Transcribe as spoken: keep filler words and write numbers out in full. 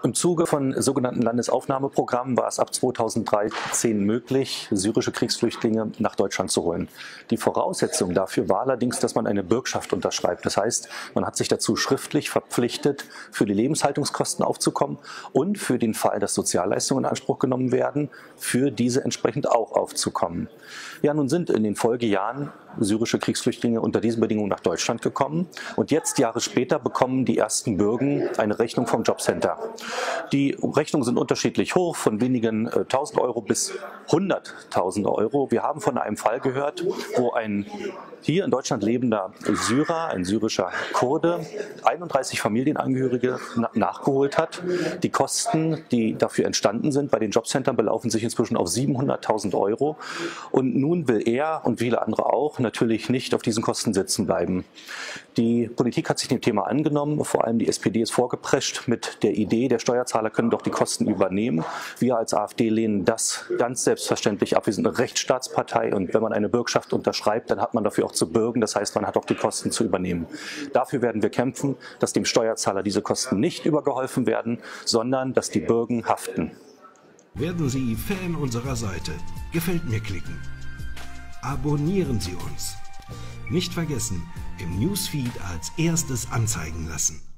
Im Zuge von sogenannten Landesaufnahmeprogrammen war es ab zweitausenddreizehn möglich, syrische Kriegsflüchtlinge nach Deutschland zu holen. Die Voraussetzung dafür war allerdings, dass man eine Bürgschaft unterschreibt. Das heißt, man hat sich dazu schriftlich verpflichtet, für die Lebenshaltungskosten aufzukommen und für den Fall, dass Sozialleistungen in Anspruch genommen werden, für diese entsprechend auch aufzukommen. Ja, nun sind in den Folgejahren syrische Kriegsflüchtlinge unter diesen Bedingungen nach Deutschland gekommen und jetzt, Jahre später, bekommen die ersten Bürgen eine Rechnung vom Jobcenter. Die Rechnungen sind unterschiedlich hoch, von wenigen äh, tausend Euro bis hunderttausend Euro. Wir haben von einem Fall gehört, wo ein hier in Deutschland lebender Syrer, ein syrischer Kurde, einunddreißig Familienangehörige na nachgeholt hat. Die Kosten, die dafür entstanden sind bei den Jobcentern, belaufen sich inzwischen auf siebenhunderttausend Euro. Und nun will er und viele andere auch natürlich nicht auf diesen Kosten sitzen bleiben. Die Politik hat sich dem Thema angenommen, vor allem die S P D ist vorgeprescht mit der Idee, der Steuerzahler können doch die Kosten übernehmen. Wir als AfD lehnen das ganz selbstverständlich ab. Wir sind eine Rechtsstaatspartei und wenn man eine Bürgschaft unterschreibt, dann hat man dafür auch zu bürgen. Das heißt, man hat auch die Kosten zu übernehmen. Dafür werden wir kämpfen, dass dem Steuerzahler diese Kosten nicht übergeholfen werden, sondern dass die Bürgen haften. Werden Sie Fan unserer Seite. Gefällt mir klicken. Abonnieren Sie uns. Nicht vergessen, im Newsfeed als erstes anzeigen lassen.